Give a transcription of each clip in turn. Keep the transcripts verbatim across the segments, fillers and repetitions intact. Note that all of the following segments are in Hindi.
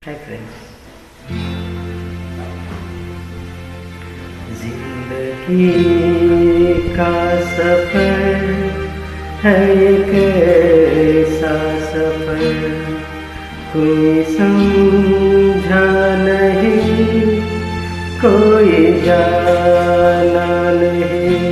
Hi friends. जिंदगी का सफर है एक ऐसा सफर, कोई समझा नहीं, कोई जाना नहीं।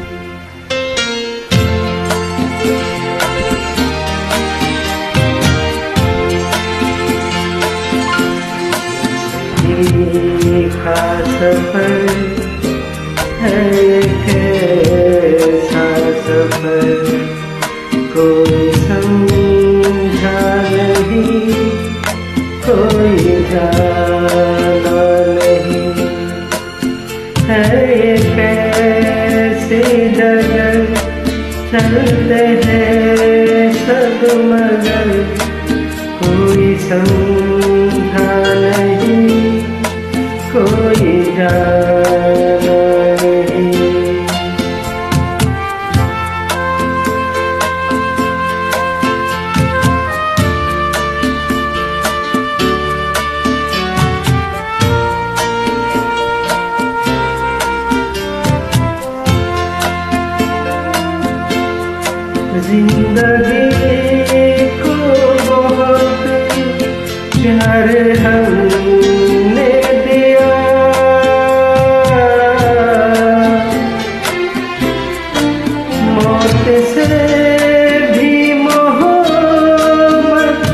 का सफर है एक ऐसा सफर, कोई समझा नहीं, कोई जाना नहीं। है एक ऐसी जगह चलते हैं सब मगर, कोई समझा नहीं, कोई जाना नहीं। जिंदगी को बहुत प्यार हमने दिया, मौत से भी मोहब्बत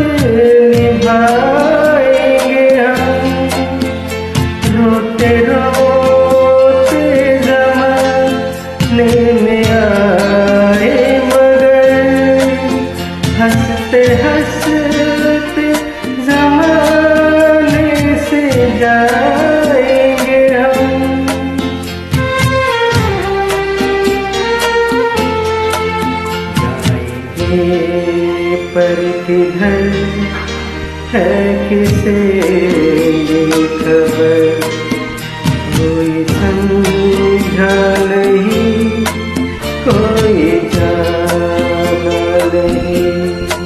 निभाएंगे हम। रोते रोते ज़माने में आए मगर, हंसते हंसते ज़माने से जाएंगे हम। पर किधर है किसे ये खबर, कोई समझा नहीं, कोई जाना नहीं।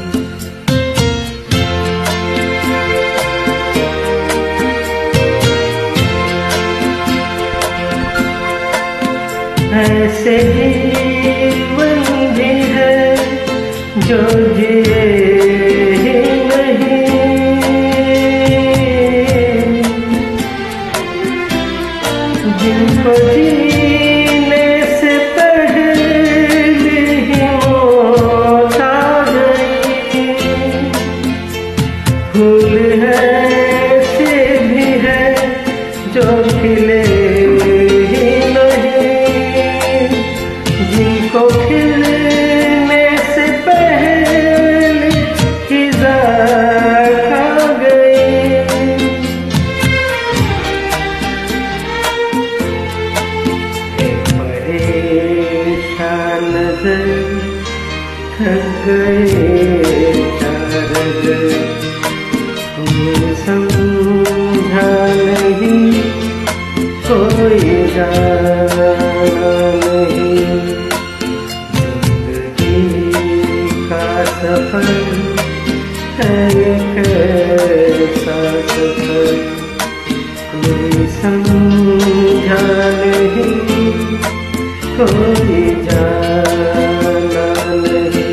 ऐसे जीवन भी है जो जिए ही नहीं, जिनको जीने से पहले ही मौत आ गई। फूल ऐसे भी है जो खिले ही नहीं, जिनको खिलने से पहले खिजा खा गई। परेशान नजर थक गए चारगर, कोई समझा नहीं, कोई जाना नहीं। सफर है एक ऐसा सफर, कोई समझा नहीं, कोई जाना नहीं।